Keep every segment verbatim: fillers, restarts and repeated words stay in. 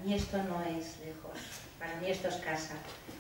mí esto no es lejos, para mí esto es casa.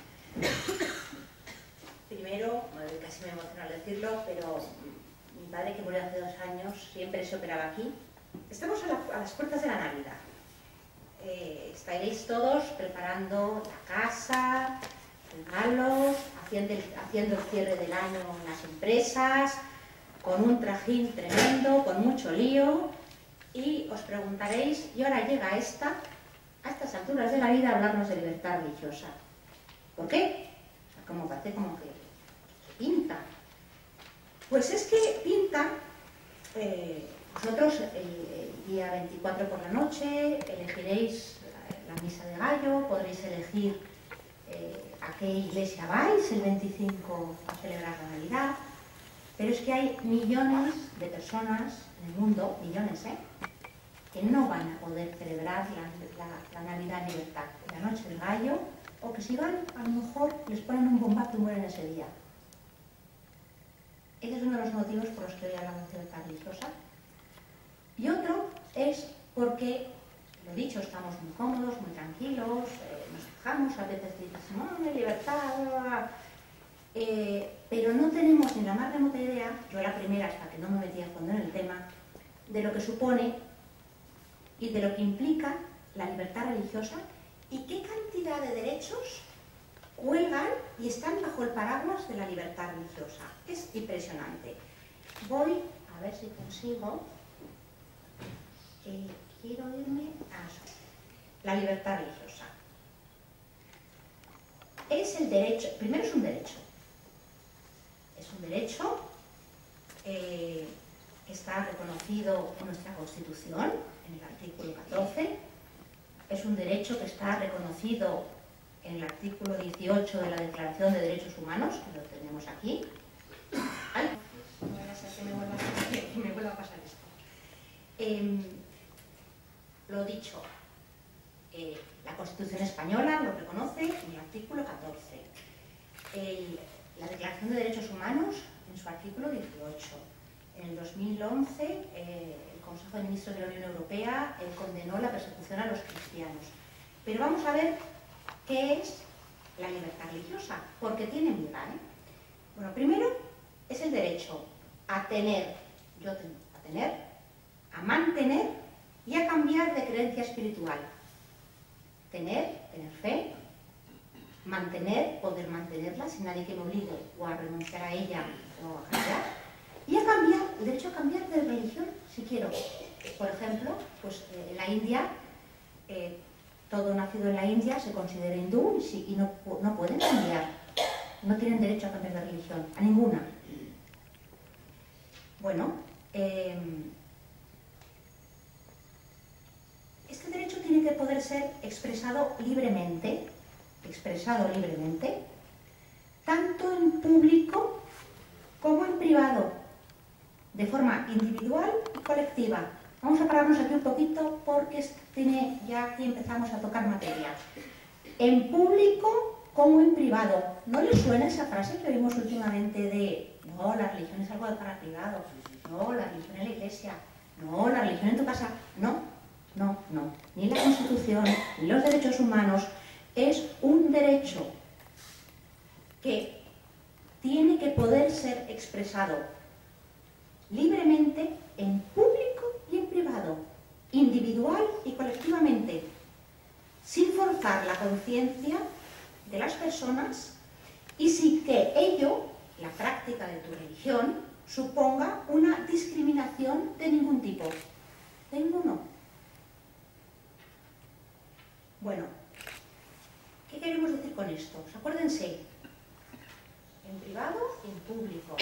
Primero, casi me emociona al decirlo, pero mi padre, que murió hace dos años, siempre se operaba aquí. Estamos a, la, a las puertas de la Navidad. Eh, estaréis todos preparando la casa, regalos, haciendo el, haciendo el cierre del año en las empresas, con un trajín tremendo, con mucho lío, y os preguntaréis, y ahora llega esta, a estas alturas de la vida, a hablarnos de libertad religiosa. ¿Por qué? O sea, como parece como que pinta. Pues es que pinta, eh, vosotros el, el día veinticuatro por la noche elegiréis la, la misa de gallo, podréis elegir eh, a qué iglesia vais el veinticinco a celebrar la Navidad, pero es que hay millones de personas en el mundo, millones, ¿eh?, que no van a poder celebrar la, la, la Navidad en libertad, la noche del gallo, o que si van, a lo mejor les ponen un bombazo y mueren ese día. Ese es uno de los motivos por los que hoy hablamos de libertad religiosa. Y otro es porque, lo dicho, estamos muy cómodos, muy tranquilos, eh, nos fijamos, a veces decimos, no, hay libertad, bla, bla. Eh, pero no tenemos ni la más remota idea, yo la primera hasta que no me metí a fondo en el tema, de lo que supone y de lo que implica la libertad religiosa y qué cantidad de derechos cuelgan y están bajo el paraguas de la libertad religiosa. Es impresionante. Voy a ver si consigo, eh, quiero irme a eso. La libertad religiosa. Es el derecho, primero es un derecho. Es un derecho eh, que está reconocido en nuestra Constitución, en el artículo catorce. Es un derecho que está reconocido en el artículo dieciocho de la Declaración de Derechos Humanos, que lo tenemos aquí. Ay, no vaya a ser que me vuelva a, que me vuelva a pasar esto. Eh, lo dicho, eh, la Constitución española lo reconoce en el artículo catorce. El, la Declaración de Derechos Humanos en su artículo dieciocho. En el dos mil once, eh, el Consejo de Ministros de la Unión Europea eh, condenó la persecución a los cristianos. Pero vamos a ver qué es la libertad religiosa, porque tiene miga, ¿eh? Bueno, primero es el derecho a tener, yo tengo, a tener, a mantener y a cambiar de creencia espiritual. Tener, tener fe, mantener, poder mantenerla sin nadie que me obligue o a renunciar a ella o a cambiar. Y a cambiar, el derecho a cambiar de religión si quiero. Por ejemplo, pues eh, en la India, eh, todo nacido en la India se considera hindú y, sí, y no, no pueden cambiar. No tienen derecho a cambiar de religión, a ninguna. Bueno, eh, este derecho tiene que poder ser expresado libremente, expresado libremente, tanto en público como en privado, de forma individual y colectiva. Vamos a pararnos aquí un poquito porque tiene, ya aquí empezamos a tocar materia. En público como en privado. ¿No les suena esa frase que oímos últimamente de no, la religión es algo para privado, no, la religión en la iglesia, no, la religión en tu casa? No, no, no. Ni la Constitución, ni los derechos humanos. Es un derecho que tiene que poder ser expresado libremente en público y en privado, individual y colectivamente, sin forzar la conciencia de las personas y sin que ello, la práctica de tu religión, suponga una discriminación de ningún tipo, de ninguno. Bueno, ¿qué queremos decir con esto? Pues acuérdense, en privado y en público.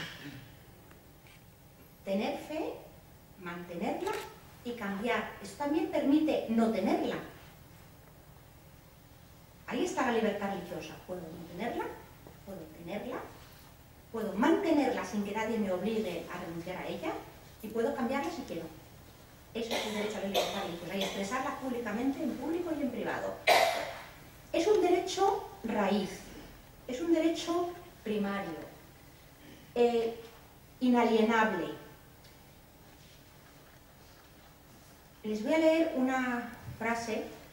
Tener fe, mantenerla y cambiar. Esto también permite no tenerla. Ahí está la libertad religiosa. Puedo no tenerla, puedo tenerla, puedo mantenerla sin que nadie me obligue a renunciar a ella y puedo cambiarla si quiero. Eso es el derecho a la libertad religiosa y expresarla públicamente en público y en privado. Es un derecho raíz, es un derecho primario, eh, inalienable. Les voy a leer una frase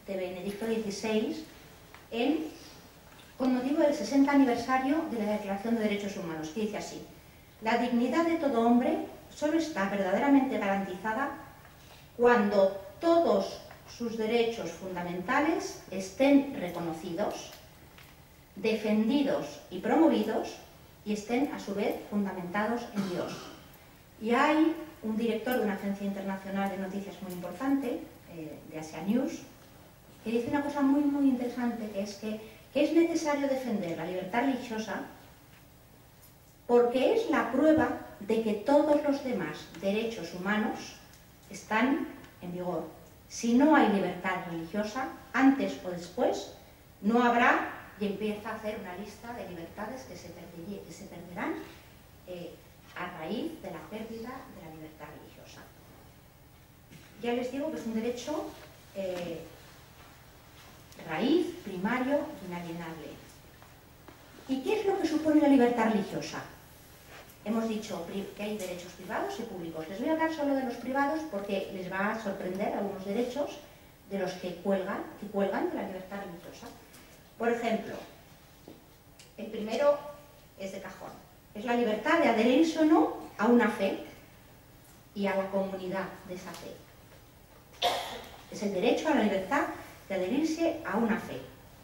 de Benedicto dieciséis en, con motivo del sesenta aniversario de la Declaración de Derechos Humanos, que dice así: la dignidad de todo hombre solo está verdaderamente garantizada cuando todos sus derechos fundamentales estén reconocidos, defendidos y promovidos, y estén a su vez fundamentados en Dios. Y hay un director de una agencia internacional de noticias muy importante, eh, de Asia News, que dice una cosa muy muy interesante, que es que, que es necesario defender la libertad religiosa porque es la prueba de que todos los demás derechos humanos están en vigor. Si no hay libertad religiosa, antes o después, no habrá, y empieza a hacer una lista de libertades que se, perder, que se perderán eh, a raíz de la pérdida de la libertad religiosa. Ya les digo que es un derecho eh, raíz, primario, inalienable. ¿Y qué es lo que supone la libertad religiosa? Hemos dicho que hay derechos privados y públicos. Les voy a hablar solo de los privados porque les va a sorprender algunos derechos de los que cuelgan, que cuelgan de la libertad religiosa. Por ejemplo, el primero es de cajón. Es la libertad de adherirse o no a una fe y a la comunidad de esa fe. Es el derecho a la libertad de adherirse a una fe.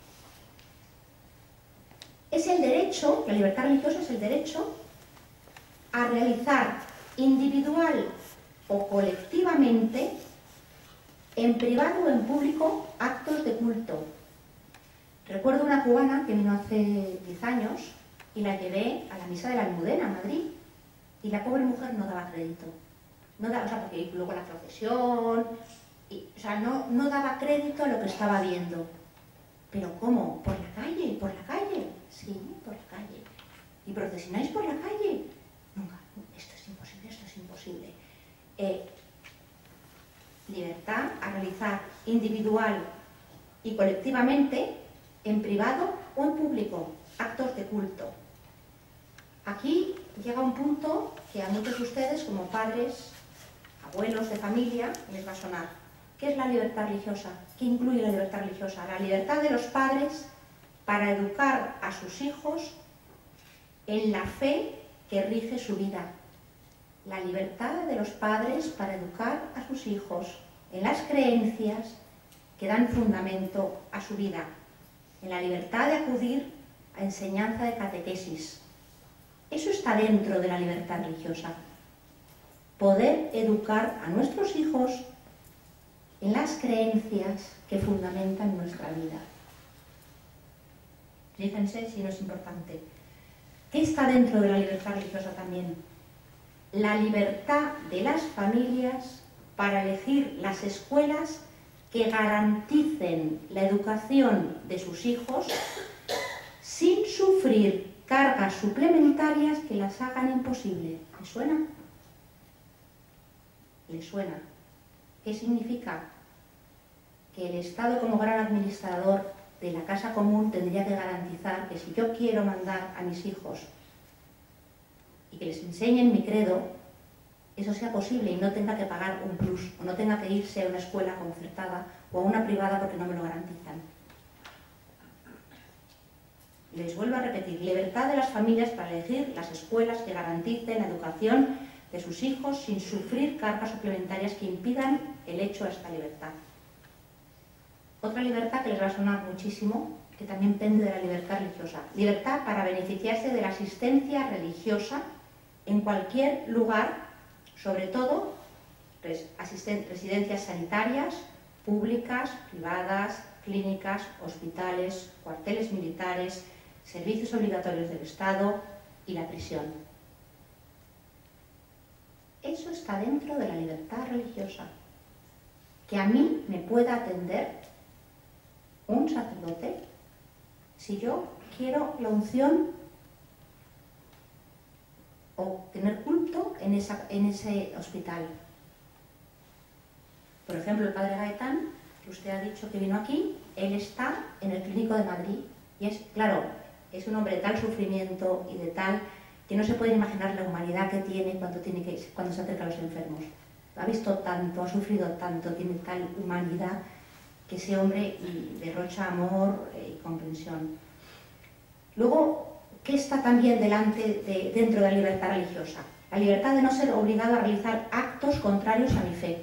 Es el derecho, la libertad religiosa es el derecho a realizar individual o colectivamente, en privado o en público, actos de culto. Recuerdo una cubana que vino hace diez años y la llevé a la misa de la Almudena, a Madrid, y la pobre mujer no daba crédito. No daba, o sea, porque luego la procesión, y, o sea, no, no daba crédito a lo que estaba viendo. ¿Pero cómo? ¿Por la calle? ¿Por la calle? Sí, por la calle. ¿Y procesionáis por la calle? Nunca. Esto es imposible, esto es imposible. Eh, libertad a realizar individual y colectivamente, en privado o en público, actos de culto. Aquí llega un punto que a muchos de ustedes, como padres, abuelos de familia, les va a sonar. ¿Qué es la libertad religiosa? ¿Qué incluye la libertad religiosa? La libertad de los padres para educar a sus hijos en la fe que rige su vida. La libertad de los padres para educar a sus hijos en las creencias que dan fundamento a su vida. En la libertad de acudir a enseñanza de catequesis. Eso está dentro de la libertad religiosa. Poder educar a nuestros hijos en las creencias que fundamentan nuestra vida. Fíjense si no es importante. ¿Qué está dentro de la libertad religiosa también? La libertad de las familias para elegir las escuelas que garanticen la educación de sus hijos sin sufrir cargas suplementarias que las hagan imposible. ¿Les suena? ¿Les suena? ¿Qué significa? Que el Estado, como gran administrador de la casa común, tendría que garantizar que si yo quiero mandar a mis hijos y que les enseñen mi credo, eso sea posible y no tenga que pagar un plus, o no tenga que irse a una escuela concertada o a una privada porque no me lo garantizan. Les vuelvo a repetir, libertad de las familias para elegir las escuelas que garanticen la educación de sus hijos sin sufrir cargas suplementarias que impidan el hecho de esta libertad. Otra libertad que les va a sonar muchísimo, que también pende de la libertad religiosa. Libertad para beneficiarse de la asistencia religiosa en cualquier lugar, sobre todo residencias sanitarias, públicas, privadas, clínicas, hospitales, cuarteles militares, servicios obligatorios del Estado y la prisión. Eso está dentro de la libertad religiosa. Que a mí me pueda atender un sacerdote si yo quiero la unción o tener culto en, esa, en ese hospital. Por ejemplo, el padre Gaetán, que usted ha dicho que vino aquí, él está en el Clínico de Madrid y es, claro, es un hombre de tal sufrimiento y de tal que no se puede imaginar la humanidad que tiene cuando, tiene que, cuando se acerca a los enfermos. Ha visto tanto, ha sufrido tanto, tiene tal humanidad que ese hombre derrocha amor y comprensión. Luego, ¿qué está también delante de, dentro de la libertad religiosa? La libertad de no ser obligado a realizar actos contrarios a mi fe.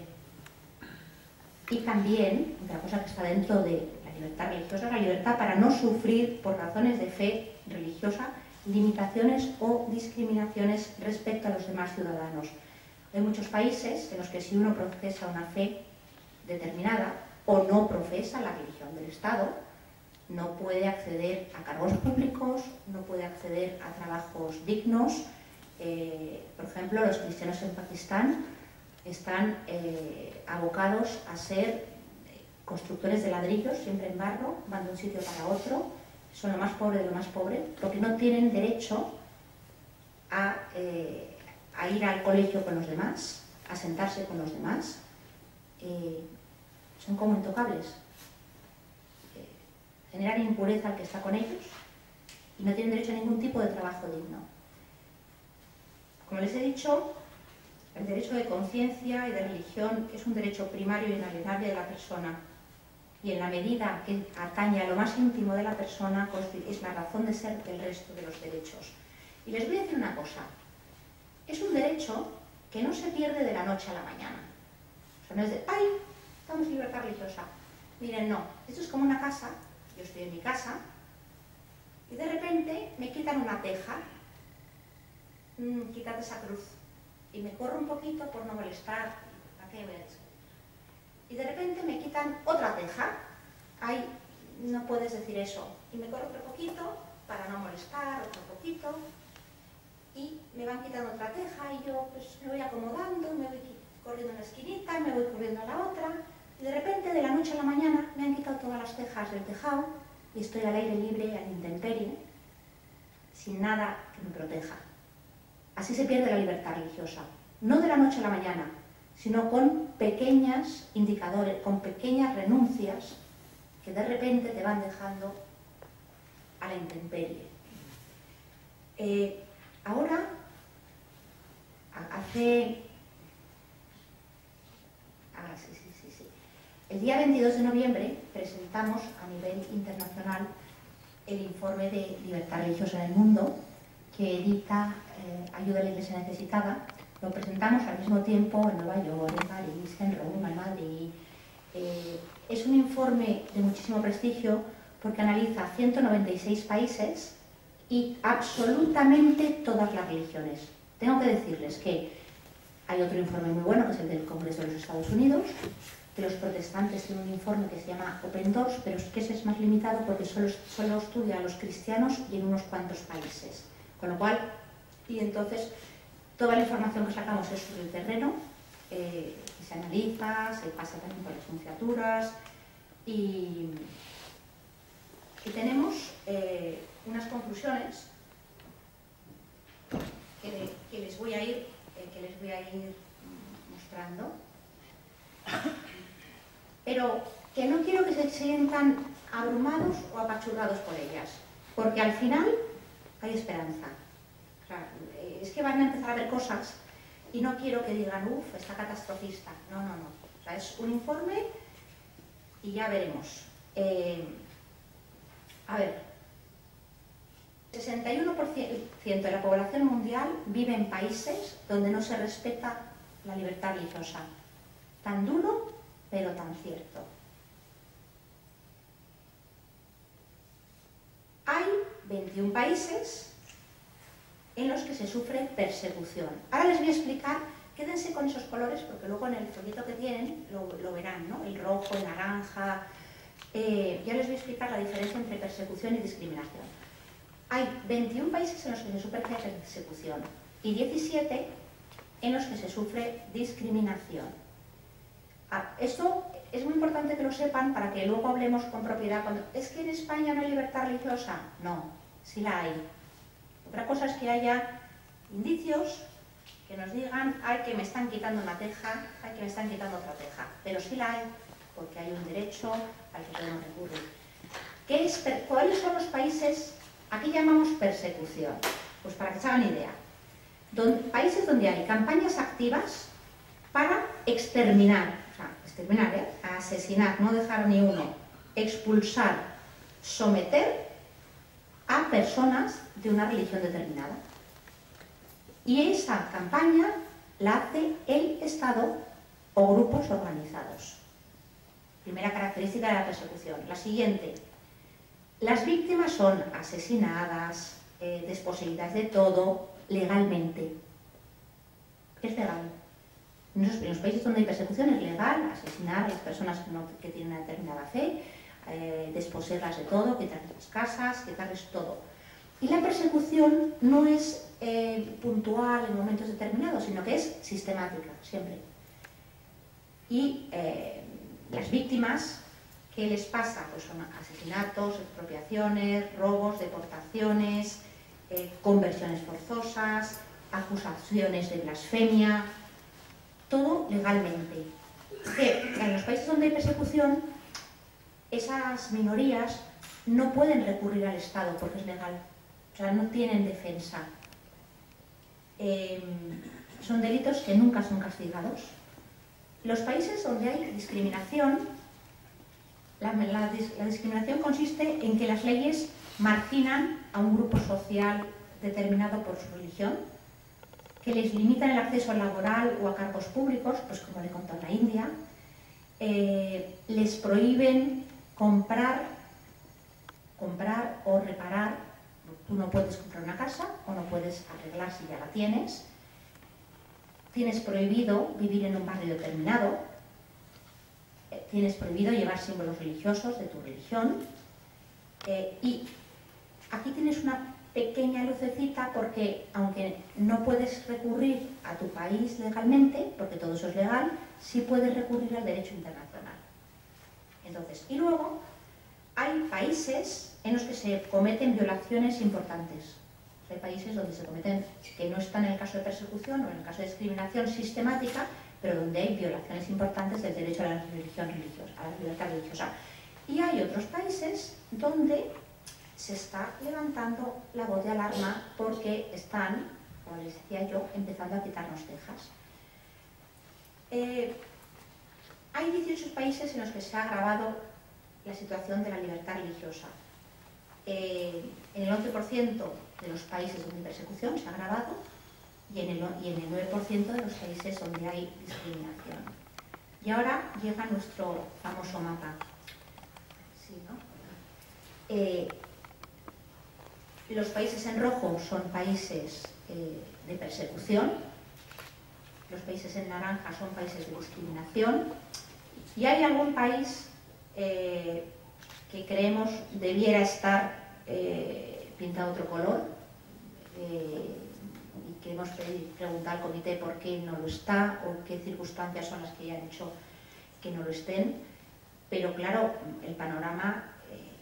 Y también, otra cosa que está dentro de la libertad religiosa, la libertad para no sufrir por razones de fe religiosa limitaciones o discriminaciones respecto a los demás ciudadanos. Hay muchos países en los que si uno profesa una fe determinada o no profesa la religión del Estado, no puede acceder a cargos públicos, no puede acceder a trabajos dignos. Eh, por ejemplo, los cristianos en Pakistán están eh, abocados a ser constructores de ladrillos, siempre en barro, van de un sitio para otro, son lo más pobre de lo más pobre, porque no tienen derecho a, eh, a ir al colegio con los demás, a sentarse con los demás, eh, son como intocables. Eh, generan impureza al que está con ellos y no tienen derecho a ningún tipo de trabajo digno. Como les he dicho, el derecho de conciencia y de religión es un derecho primario e inalienable de la persona, y en la medida que atañe a lo más íntimo de la persona es la razón de ser del resto de los derechos. Y les voy a decir una cosa, es un derecho que no se pierde de la noche a la mañana. O sea, no es de, ¡ay! Estamos en libertad religiosa. Miren, no, esto es como una casa, yo estoy en mi casa, y de repente me quitan una teja, mmm, quítate esa cruz, y me corro un poquito por no molestar, ¿a qué voy a decir? Y de repente me quitan otra teja, ay, no puedes decir eso, y me corro otro poquito para no molestar, otro poquito, y me van quitando otra teja, y yo pues me voy acomodando, me voy corriendo en la esquinita, me voy corriendo a la otra, y de repente de la noche a la mañana me han quitado todas las tejas del tejado, y estoy al aire libre, a la intemperie, sin nada que me proteja. Así se pierde la libertad religiosa, no de la noche a la mañana, sino con pequeños indicadores, con pequeñas renuncias que de repente te van dejando a la intemperie. Eh, ahora, hace... Ah, sí, sí, sí, sí. El día veintidós de noviembre presentamos a nivel internacional el informe de libertad religiosa en el mundo que edita eh, Ayuda a la Iglesia Necesitada. Lo presentamos al mismo tiempo en Nueva York, en París, en Roma, en Madrid. Eh, es un informe de muchísimo prestigio porque analiza ciento noventa y seis países y absolutamente todas las religiones. Tengo que decirles que hay otro informe muy bueno, que es el del Congreso de los Estados Unidos, que los protestantes tienen un informe que se llama Open Doors, pero es que ese es más limitado porque solo, solo estudia a los cristianos y en unos cuantos países. Con lo cual, y entonces, toda la información que sacamos es sobre el terreno, eh, se analiza, se pasa también por las nunciaturas y, y tenemos eh, unas conclusiones que, que, les voy a ir, eh, que les voy a ir mostrando, pero que no quiero que se sientan abrumados o apachurrados por ellas, porque al final hay esperanza. O sea, es que van a empezar a ver cosas y no quiero que digan, uff, está catastrofista. No, no, no. O sea, es un informe y ya veremos. Eh, a ver, sesenta y uno por ciento de la población mundial vive en países donde no se respeta la libertad religiosa. Tan duro, pero tan cierto. Hay veintiún países en los que se sufre persecución. Ahora les voy a explicar, quédense con esos colores porque luego en el folleto que tienen lo, lo verán, ¿no? El rojo, el naranja. Eh, ya les voy a explicar la diferencia entre persecución y discriminación. Hay veintiún países en los que se sufre persecución y diecisiete en los que se sufre discriminación. Ah, esto es muy importante que lo sepan para que luego hablemos con propiedad. Cuando, ¿es que en España no hay libertad religiosa? No, sí la hay. Otra cosa es que haya indicios que nos digan, ay, que me están quitando una teja, ay, que me están quitando otra teja. Pero sí la hay, porque hay un derecho al que podemos recurrir. ¿Qué es, ¿Cuáles son los países? Aquí llamamos persecución. Pues para que se hagan idea. Donde, países donde hay campañas activas para exterminar, o sea, exterminar, ¿eh? Asesinar, no dejar ni uno, expulsar, someter a personas de una religión determinada. Y esa campaña la hace el Estado o grupos organizados. Primera característica de la persecución. La siguiente, las víctimas son asesinadas, eh, desposeídas de todo, legalmente. Es legal. En los, en los países donde hay persecución es legal asesinar a las personas que, no, que tienen una determinada fe, eh, desposeerlas de todo, quitarles las casas, quitarles todo. Y la persecución no es eh, puntual en momentos determinados, sino que es sistemática, siempre. Y eh, las víctimas, ¿qué les pasa? Pues son asesinatos, expropiaciones, robos, deportaciones, eh, conversiones forzosas, acusaciones de blasfemia, todo legalmente. Que en los países donde hay persecución, esas minorías no pueden recurrir al Estado porque es legal. O sea, no tienen defensa. Eh, son delitos que nunca son castigados. Los países donde hay discriminación, la, la, la discriminación consiste en que las leyes marginan a un grupo social determinado por su religión, que les limitan el acceso laboral o a cargos públicos, pues como le contó en la India, eh, les prohíben comprar, comprar o reparar. Tú no puedes comprar una casa o no puedes arreglar si ya la tienes. Tienes prohibido vivir en un barrio determinado. Eh, tienes prohibido llevar símbolos religiosos de tu religión. Eh, y aquí tienes una pequeña lucecita porque, aunque no puedes recurrir a tu país legalmente, porque todo eso es legal, sí puedes recurrir al derecho internacional. Entonces, y luego hay países en los que se cometen violaciones importantes. Hay países donde se cometen, que no están en el caso de persecución o en el caso de discriminación sistemática, pero donde hay violaciones importantes del derecho a la religión religiosa, a la libertad religiosa. Y hay otros países donde se está levantando la voz de alarma porque están, como les decía yo, empezando a quitarnos tejas. Eh, hay dieciocho países en los que se ha agravado la situación de la libertad religiosa. Eh, en el once por ciento de los países donde hay persecución se ha agravado y en, el, y en el nueve por ciento de los países donde hay discriminación. Y ahora llega nuestro famoso mapa. Sí, ¿no? Eh, los países en rojo son países eh, de persecución, los países en naranja son países de discriminación y hay algún país eh, que creemos debiera estar eh, pintado otro color eh, y queremos pedir, preguntar al comité por qué no lo está o qué circunstancias son las que hayan hecho que no lo estén, pero claro, el panorama. Eh,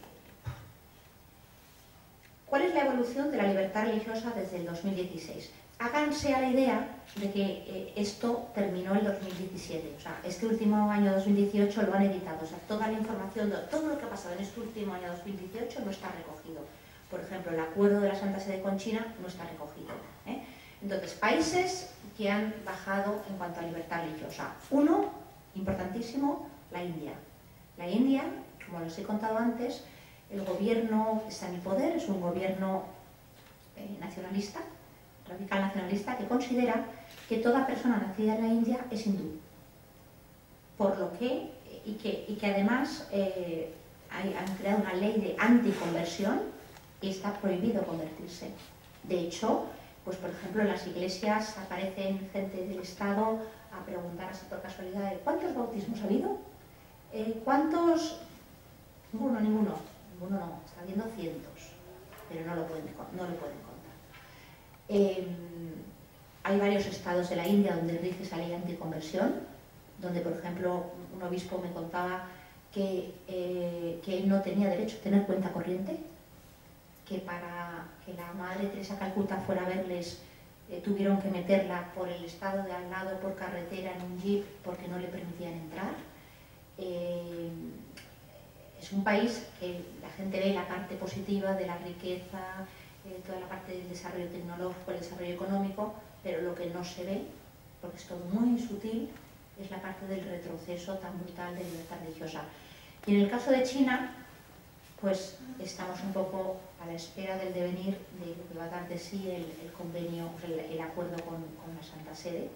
¿Cuál es la evolución de la libertad religiosa desde el dos mil dieciséis? Háganse a la idea de que eh, esto terminó el dos mil diecisiete, o sea, este último año dos mil dieciocho lo han editado, o sea, toda la información, de, todo lo que ha pasado en este último año dos mil dieciocho no está recogido. Por ejemplo, el acuerdo de la Santa Sede con China no está recogido. ¿eh? Entonces, países que han bajado en cuanto a libertad religiosa. Uno, importantísimo, la India. La India, como les he contado antes, el gobierno que está en el poder es un gobierno eh, nacionalista, radical nacionalista, que considera que toda persona nacida en la India es hindú. Por lo que, y que, y que además eh, hay, han creado una ley de anticonversión y está prohibido convertirse. De hecho, pues por ejemplo en las iglesias aparecen gente del Estado a preguntar así por casualidad de ¿cuántos bautismos ha habido? Eh, ¿Cuántos? Ninguno, ninguno. Ninguno no, están viendo cientos, pero no lo pueden, no lo pueden contar. Eh, hay varios estados de la India donde rige esa ley anticonversión, donde por ejemplo un obispo me contaba que, eh, que él no tenía derecho a tener cuenta corriente, que para que la madre Teresa Calcuta fuera a verles eh, tuvieron que meterla por el estado de al lado por carretera en un jeep porque no le permitían entrar. Eh, Es un país que la gente ve la parte positiva de la riqueza, eh, toda la parte del desarrollo tecnológico, el desarrollo económico, pero lo que no se ve, porque es todo muy sutil, es la parte del retroceso tan brutal de libertad religiosa. Y en el caso de China, pues estamos un poco a la espera del devenir de lo que va a dar de sí el, el convenio, el, el acuerdo con, con la Santa Sede.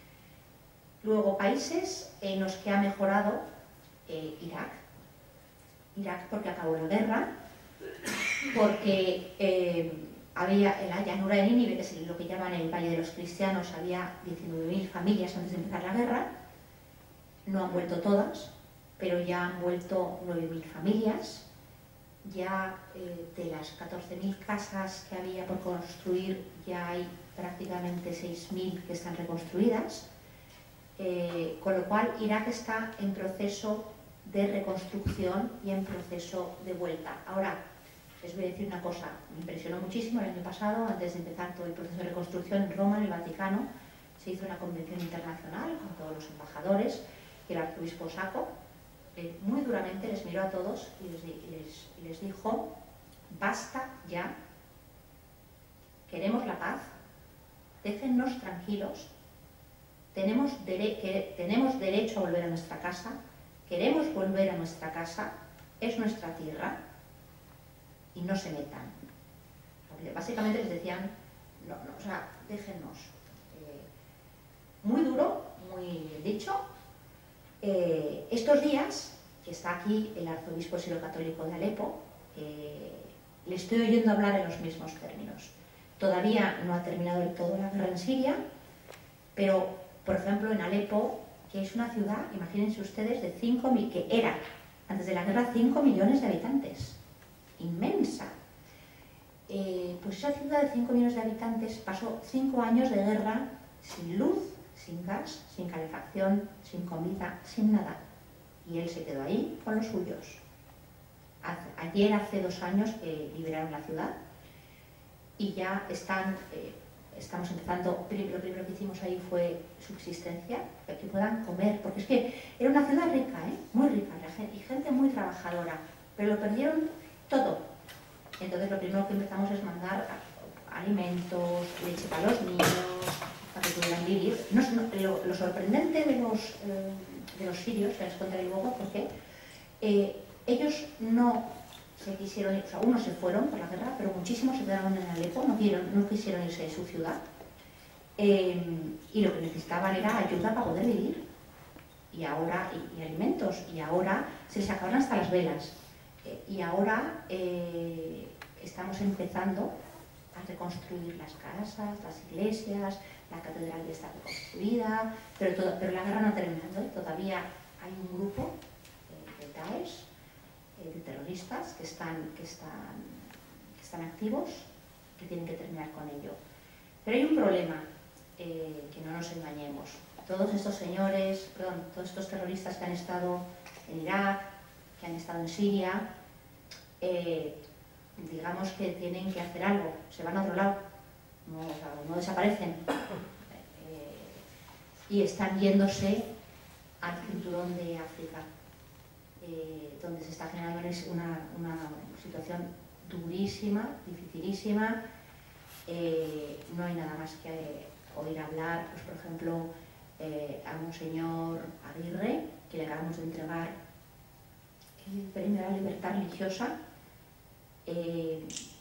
Luego, países en los que ha mejorado eh, Irak. Irak porque acabó la guerra, porque eh, había en la llanura de Nínive, que es lo que llaman el Valle de los Cristianos, había diecinueve mil familias antes de empezar la guerra. No han vuelto todas, pero ya han vuelto nueve mil familias. Ya eh, de las catorce mil casas que había por construir, ya hay prácticamente seis mil que están reconstruidas. Eh, con lo cual, Irak está en proceso de reconstrucción y en proceso de vuelta. Ahora, les voy a decir una cosa, me impresionó muchísimo el año pasado, antes de empezar todo el proceso de reconstrucción en Roma, en el Vaticano, se hizo una convención internacional con todos los embajadores y el arzobispo Sacco, eh, muy duramente les miró a todos y les, y, les, y les dijo: basta ya, queremos la paz, déjennos tranquilos, tenemos, dere que, tenemos derecho a volver a nuestra casa, queremos volver a nuestra casa, es nuestra tierra, y no se metan. Básicamente les decían, no, no, o sea, déjennos. Eh, muy duro, muy bien dicho. Eh, estos días, que está aquí el arzobispo sirocatólico de Alepo, eh, le estoy oyendo hablar en los mismos términos. Todavía no ha terminado del todo la guerra en Siria, pero, por ejemplo, en Alepo, que es una ciudad, imagínense ustedes, de cinco mil, que era, antes de la guerra, cinco millones de habitantes. Inmensa. Eh, pues esa ciudad de cinco millones de habitantes pasó cinco años de guerra sin luz, sin gas, sin calefacción, sin comida, sin nada. Y él se quedó ahí con los suyos. Hace, ayer, hace dos años, que liberaron la ciudad y ya están, eh, estamos empezando, lo primero que hicimos ahí fue subsistencia, para que puedan comer, porque es que era una ciudad rica, ¿eh? Muy rica, y gente muy trabajadora, pero lo perdieron todo. Entonces lo primero que empezamos es mandar alimentos, leche para los niños, para que pudieran vivir. No, no, lo, lo sorprendente de los, eh, de los sirios, que les contaré luego, porque eh, ellos no se quisieron ir, o sea, unos se fueron por la guerra, pero muchísimos se quedaron en Alepo, no, quisieron, no quisieron irse de su ciudad. Eh, y lo que necesitaban era ayuda para poder vivir. Y ahora, y, y alimentos, y ahora se les acabaron hasta las velas. Y ahora eh, estamos empezando a reconstruir las casas, las iglesias, la catedral ya está reconstruida, pero, todo, pero la guerra no ha terminado, ¿eh? Todavía hay un grupo eh, de Daesh, eh, de terroristas, que están, que, están, que están activos, que tienen que terminar con ello. Pero hay un problema, eh, que no nos engañemos. Todos estos señores, perdón, todos estos terroristas que han estado en Irak, que han estado en Siria, eh, digamos que tienen que hacer algo, se van a otro lado, no, o sea, no desaparecen, eh, y están yéndose al cinturón de África, eh, donde se está generando una, una situación durísima, dificilísima. Eh, no hay nada más que eh, oír hablar, pues por ejemplo, eh, a Monseñor Aguirre, que le acabamos de entregar el premio a la libertad religiosa, eh,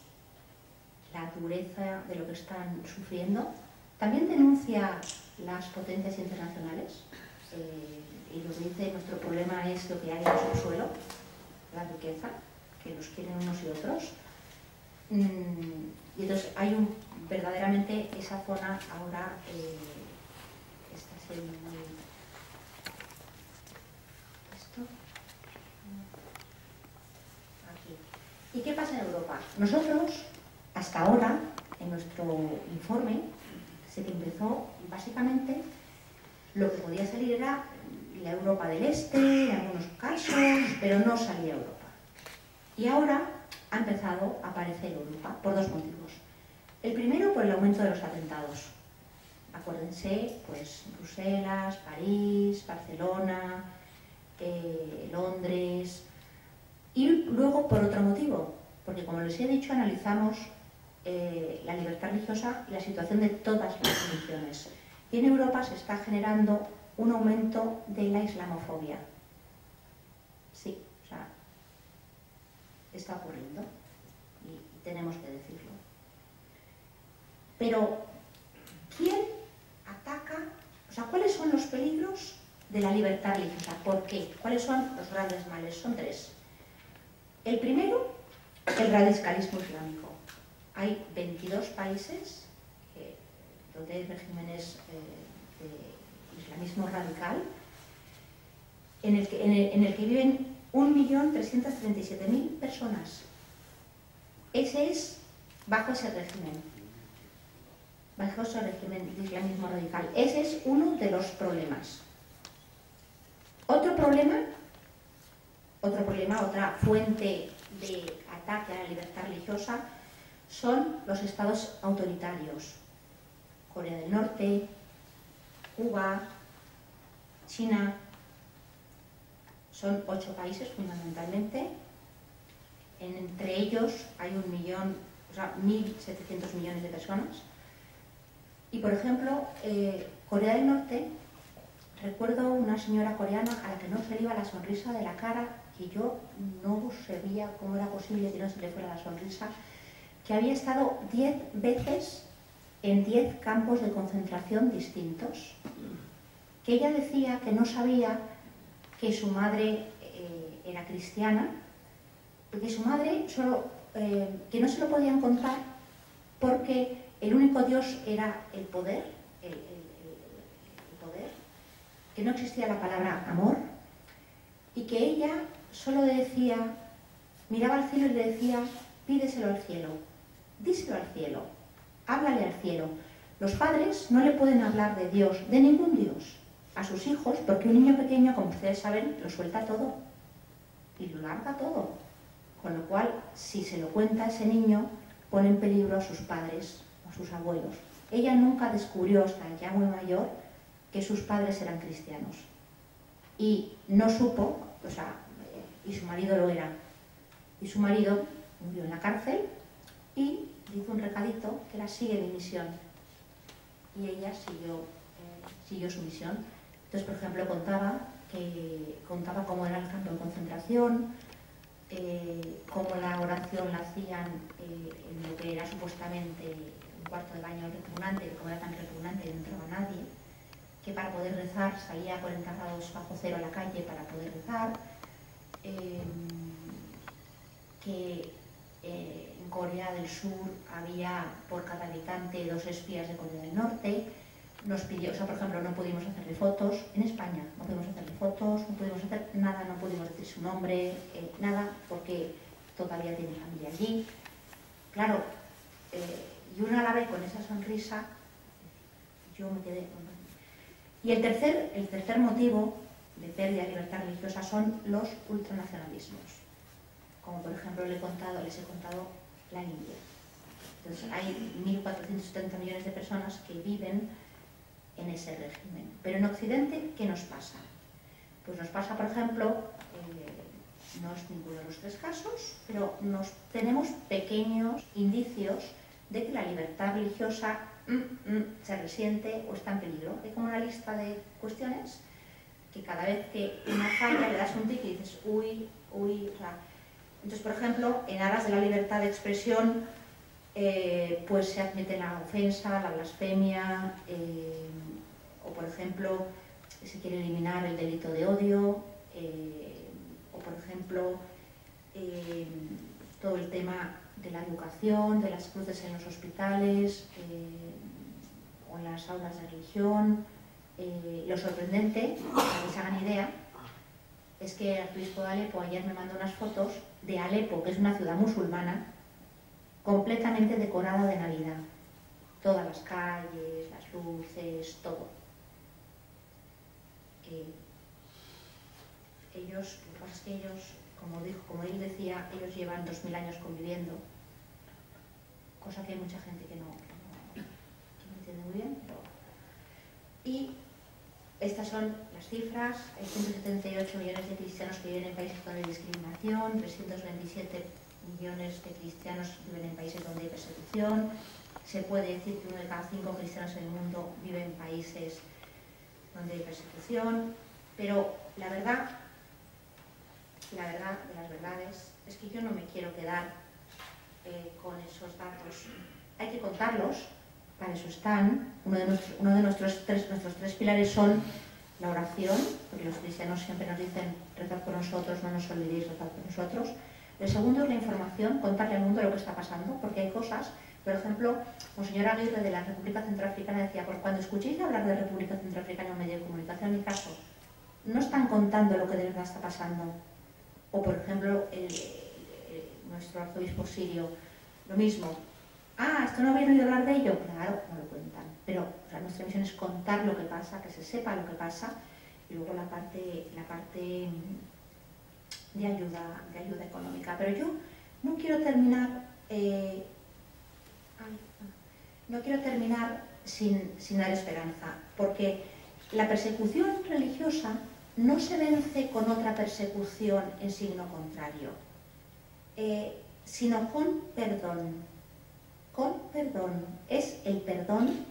la dureza de lo que están sufriendo. También denuncia las potencias internacionales, eh, y lo que dice: nuestro problema es lo que hay en el subsuelo, la riqueza, que los quieren unos y otros. Mm, y entonces hay un, verdaderamente esa zona ahora eh, está siendo muy... ¿Esto? Aquí. ¿Y qué pasa en Europa? Nosotros, hasta ahora, en nuestro informe, se empezó básicamente, lo que podía salir era la Europa del Este, en algunos casos, pero no salía Europa. Y ahora ha empezado a aparecer Europa por dos motivos. El primero, por el aumento de los atentados. Acuérdense, pues Bruselas, París, Barcelona, eh, Londres. Y luego por otro motivo, porque como les he dicho, analizamos eh, la libertad religiosa y la situación de todas las religiones. Y en Europa se está generando un aumento de la islamofobia. Sí, o sea, está ocurriendo y tenemos que decirlo. Pero, ¿quién ataca? O sea, ¿cuáles son los peligros de la libertad religiosa? ¿Por qué? ¿Cuáles son los grandes males? Son tres. El primero, el radicalismo islámico. Hay veintidós países eh, donde hay regímenes eh, de islamismo radical en el que, en el, en el que viven un millón trescientas treinta y siete mil personas. Ese es bajo ese régimen, bajo ese régimen de islamismo radical. Ese es uno de los problemas. Otro problema, otro problema, otra fuente de ataque a la libertad religiosa son los estados autoritarios. Corea del Norte, Cuba, China. Son ocho países fundamentalmente. Entre ellos hay un millón, o sea, mil setecientos millones de personas. Y por ejemplo, eh, Corea del Norte, recuerdo una señora coreana a la que no se le iba la sonrisa de la cara, que yo no sabía cómo era posible que no se le fuera la sonrisa, que había estado diez veces en diez campos de concentración distintos, que ella decía que no sabía que su madre eh, era cristiana, porque su madre solo, eh, que no se lo podían contar porque el único Dios era el poder, el, el, el, el poder, que no existía la palabra amor, y que ella solo decía, miraba al cielo y le decía, pídeselo al cielo, díselo al cielo, háblale al cielo. Los padres no le pueden hablar de Dios, de ningún Dios, a sus hijos, porque un niño pequeño, como ustedes saben, lo suelta todo y lo larga todo. Con lo cual, si se lo cuenta a ese niño, pone en peligro a sus padres o a sus abuelos. Ella nunca descubrió, hasta ya muy mayor, que sus padres eran cristianos. Y no supo, o sea, y su marido lo era. Y su marido murió en la cárcel y dijo un recadito que era sigue mi misión. Y ella siguió, eh, siguió su misión. Entonces, por ejemplo, contaba, que, contaba cómo era el campo de concentración, eh, cómo la oración la hacían eh, en lo que era supuestamente un cuarto de baño repugnante, que como era tan repugnante no entraba nadie, que para poder rezar salía a cuarenta grados bajo cero a la calle para poder rezar, eh, que eh, en Corea del Sur había por cada habitante dos espías de Corea del Norte. Nos pidió, o sea, por ejemplo, no pudimos hacerle fotos en España, no pudimos hacerle fotos, no pudimos hacer nada, no pudimos decir su nombre, eh, nada, porque todavía tiene familia allí. Claro, eh, y uno a la vez con esa sonrisa, yo me quedé... Y el tercer, el tercer motivo de pérdida de libertad religiosa son los ultranacionalismos. Como por ejemplo les he contado, les he contado la India. Entonces hay mil cuatrocientos setenta millones de personas que viven en ese régimen. Pero en Occidente, ¿qué nos pasa? Pues nos pasa, por ejemplo, eh, no es ninguno de los tres casos, pero nos, tenemos pequeños indicios de que la libertad religiosa mm, mm, se resiente o está en peligro. Hay como una lista de cuestiones que cada vez que una falla le das un tic y dices, uy, uy, o sea... Entonces, por ejemplo, en aras de la libertad de expresión, eh, pues se admite la ofensa, la blasfemia, eh, o por ejemplo, se quiere eliminar el delito de odio, eh, o por ejemplo, eh, todo el tema de la educación, de las cruces en los hospitales, eh, o en las aulas de religión. Eh, lo sorprendente, para que se hagan idea, es que el arzobispo de Alepo ayer me mandó unas fotos de Alepo, que es una ciudad musulmana, completamente decorada de Navidad. Todas las calles, las luces, todo. Eh, ellos, lo que pasa es que ellos, como, dijo, como él decía, ellos llevan dos mil años conviviendo, cosa que hay mucha gente que no, que no, que no entiende muy bien. Pero... Y estas son las cifras: hay ciento setenta y ocho millones de cristianos que viven en países donde hay discriminación, trescientos veintisiete millones de cristianos viven en países donde hay persecución. Se puede decir que uno de cada cinco cristianos en el mundo vive en países donde hay persecución. persecución, pero la verdad, la verdad de las verdades es que yo no me quiero quedar eh, con esos datos. Hay que contarlos, para eso están. Uno de nuestros, uno de nuestros, tres, nuestros tres pilares son la oración, porque los cristianos siempre nos dicen rezad por nosotros, no nos olvidéis rezad por nosotros. El segundo es la información, contarle al mundo lo que está pasando, porque hay cosas, por ejemplo, Monseñor Aguirre de la República Centroafricana decía, pues cuando escuchéis hablar de República Centroafricana en medio de comunicación, en mi caso, no están contando lo que de verdad está pasando. O por ejemplo, el, el, nuestro arzobispo sirio, lo mismo. Ah, ¿esto no habéis oído hablar de ello? Claro, no lo cuentan. Pero o sea, nuestra misión es contar lo que pasa, que se sepa lo que pasa, y luego la parte, la parte de ayuda, de ayuda económica. Pero yo no quiero terminar, eh, ay, no quiero terminar sin, sin dar esperanza, porque la persecución religiosa no se vence con otra persecución en signo contrario, eh, sino con perdón. Con perdón. Es el perdón,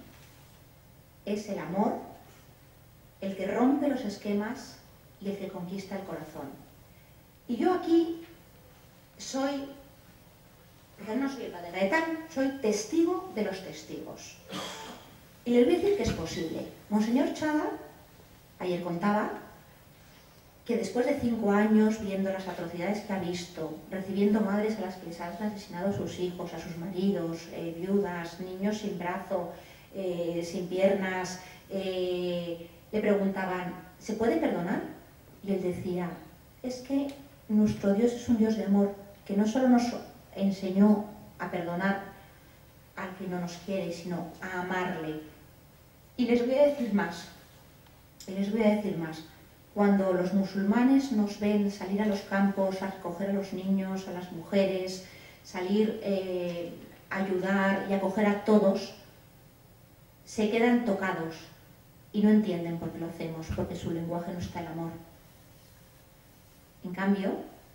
es el amor, el que rompe los esquemas y el que conquista el corazón. Y yo aquí soy, porque no soy padre Gaetán, soy testigo de los testigos. Y les voy a decir que es posible. Monseñor Chada ayer contaba que después de cinco años viendo las atrocidades que ha visto, recibiendo madres a las que les han asesinado a sus hijos, a sus maridos, eh, viudas, niños sin brazo, eh, sin piernas, eh, le preguntaban, ¿se puede perdonar? Y él decía, es que nuestro Dios es un Dios de amor, que no solo nos enseñó a perdonar al que no nos quiere, sino a amarle. Y les voy a decir más, y les voy a decir más. Cuando los musulmanes nos ven salir a los campos a recoger a los niños, a las mujeres, salir eh, a ayudar y acoger a todos, se quedan tocados y no entienden por qué lo hacemos, porque su lenguaje no está el amor. En cambio,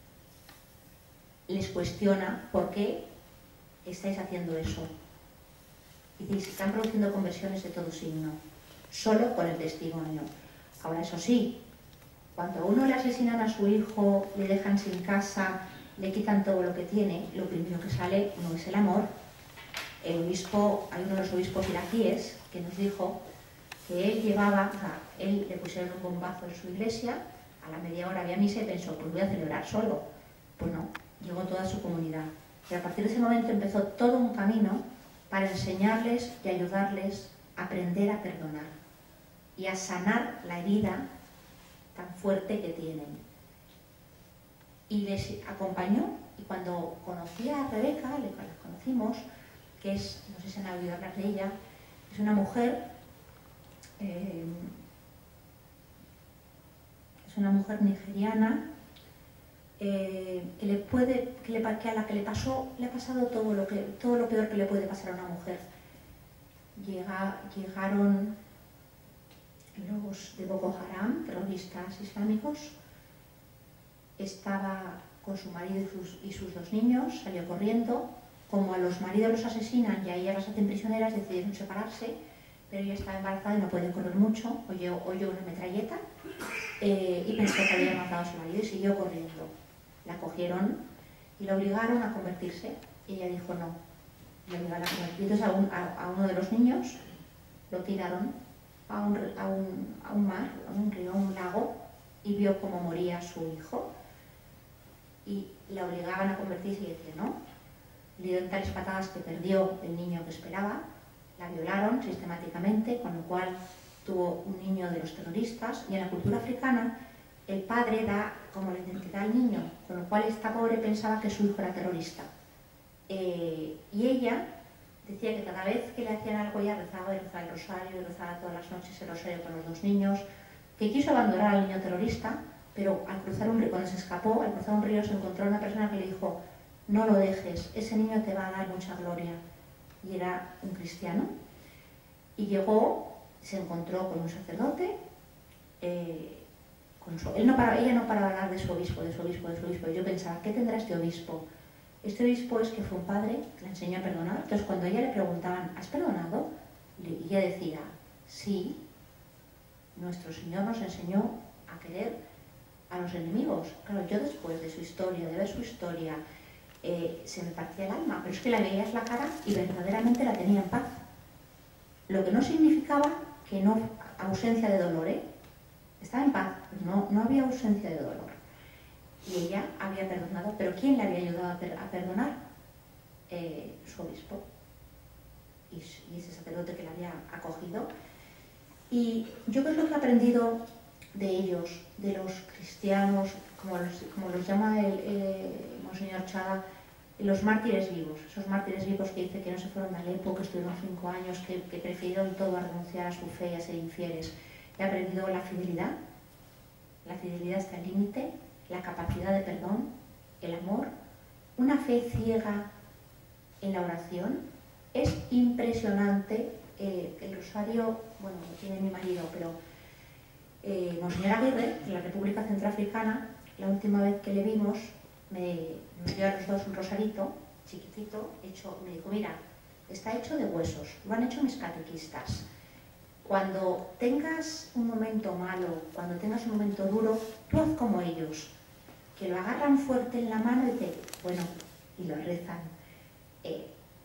les cuestiona por qué estáis haciendo eso. Y dice, se están produciendo conversiones de todo signo, solo con el testimonio. Ahora, eso sí, cuando a uno le asesinan a su hijo, le dejan sin casa, le quitan todo lo que tiene, lo primero que sale no es el amor. El obispo, hay uno de los obispos iraquíes que nos dijo que él llevaba, o sea, él le pusieron un bombazo en su iglesia, a la media hora había misa y pensó, pues voy a celebrar solo. Pues no, llegó toda su comunidad. Y a partir de ese momento empezó todo un camino para enseñarles y ayudarles a aprender a perdonar y a sanar la herida tan fuerte que tienen. Y les acompañó, y cuando conocí a Rebeca, le conocimos, que es, no sé si han oído hablar de ella, es una mujer, eh, es una mujer nigeriana, eh, que le puede, que, le, que a la que le pasó, le ha pasado todo lo que, todo lo peor que le puede pasar a una mujer. Llega, llegaron los de Boko Haram, terroristas islámicos, estaba con su marido y sus, y sus dos niños, salió corriendo. Como a los maridos los asesinan y a ellas las hacen prisioneras, decidieron separarse, pero ella estaba embarazada y no puede correr mucho, oyó, oyó una metralleta eh, y pensó que había matado a su marido y siguió corriendo. La cogieron y la obligaron a convertirse y ella dijo no, la obligaron a convertirse. Entonces a, un, a, a uno de los niños lo tiraron a un, a, un, a un mar, a un río, a un lago, y vio cómo moría su hijo y la obligaban a convertirse y decía no. Le dieron tales patadas que perdió el niño que esperaba, la violaron sistemáticamente, con lo cual tuvo un niño de los terroristas. Y en la cultura africana el padre da como la identidad al niño, con lo cual esta pobre pensaba que su hijo era terrorista. Eh, y ella decía que cada vez que le hacían algo ya rezaba y rezaba el rosario, y rezaba todas las noches el rosario con los dos niños, que quiso abandonar al niño terrorista, pero al cruzar un río, cuando se escapó, al cruzar un río se encontró una persona que le dijo no lo dejes, ese niño te va a dar mucha gloria. Y era un cristiano. Y llegó, se encontró con un sacerdote, eh, con su, él no para, ella no paraba de hablar de su obispo, de su obispo, de su obispo. Y yo pensaba, ¿qué tendrá este obispo? Este obispo es que fue un padre que le enseñó a perdonar. Entonces cuando a ella le preguntaban, ¿has perdonado? Y ella decía, sí. nuestro Señor nos enseñó a querer a los enemigos. Claro, yo después de su historia, de ver su historia, eh, se me partía el alma, pero es que la veías la cara y verdaderamente la tenía en paz. Lo que no significaba que no, ausencia de dolor, ¿eh? Estaba en paz, no, no había ausencia de dolor. Y ella había perdonado, pero ¿quién le había ayudado a, per a perdonar? Eh, su obispo y, y ese sacerdote que la había acogido. Y yo creo que lo que he aprendido de ellos, de los cristianos, como los, como los llama el, el Monseñor Chada, los mártires vivos, esos mártires vivos que dice que no se fueron de Alepo, que estuvieron cinco años, que, que prefirieron todo a renunciar a su fe y a ser infieles. He aprendido la fidelidad, la fidelidad hasta el límite, la capacidad de perdón, el amor, una fe ciega en la oración. Es impresionante. Eh, el rosario, bueno, lo tiene mi marido, pero eh, Monseñor Aguirre, de la República Centroafricana, la última vez que le vimos, me, nos dio a los dos un rosarito chiquitito, hecho, me dijo, mira, está hecho de huesos, lo han hecho mis catequistas. Cuando tengas un momento malo, cuando tengas un momento duro, tú haz como ellos, que lo agarran fuerte en la mano y te, bueno, y lo rezan. Eh,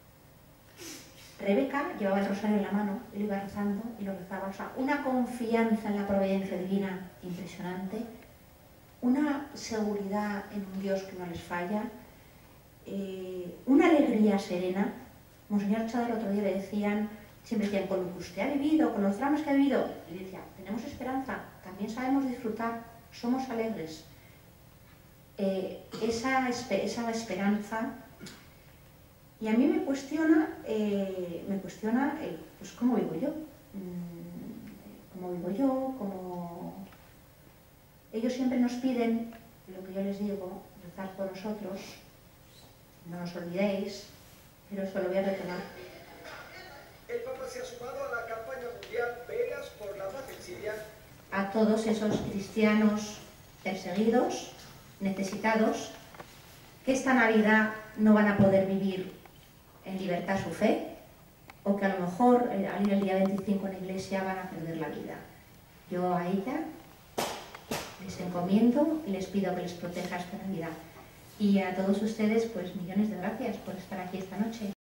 Rebeca llevaba el rosario en la mano y lo iba rezando y lo rezaba. O sea, una confianza en la providencia divina impresionante, una seguridad en un Dios que no les falla, eh, una alegría serena. Monseñor Chada el otro día le decían, siempre decían, con lo que usted ha vivido, con los dramas que ha vivido, y decía, tenemos esperanza, también sabemos disfrutar, somos alegres. Eh, esa, esa esperanza. Y a mí me cuestiona, eh, me cuestiona eh, pues cómo vivo yo, cómo vivo yo, cómo... Ellos siempre nos piden, lo que yo les digo, rezar por nosotros, no nos olvidéis, pero eso lo voy a retomar. El Papa se ha sumado a la campaña mundial Velas por la Paz en Siria. A todos esos cristianos perseguidos, necesitados, que esta Navidad no van a poder vivir en libertad su fe, o que a lo mejor al ir el día veinticinco en la iglesia van a perder la vida. Yo a ella les encomiendo y les pido que les proteja esta Navidad. Y a todos ustedes, pues millones de gracias por estar aquí esta noche.